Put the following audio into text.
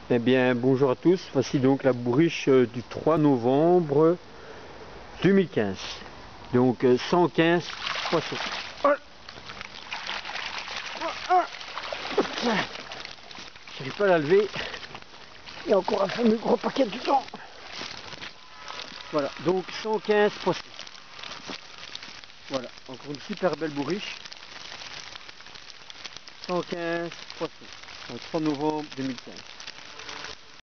Eh bien, bonjour à tous. Voici donc la bourriche du 3 novembre 2015. Donc 115 poissons. Oh, j'arrive pas à la lever. Il y a encore un fameux gros paquet dedans. Voilà, donc 115 poissons. Voilà, encore une super belle bourriche. 115 poissons. Donc 3 novembre 2015.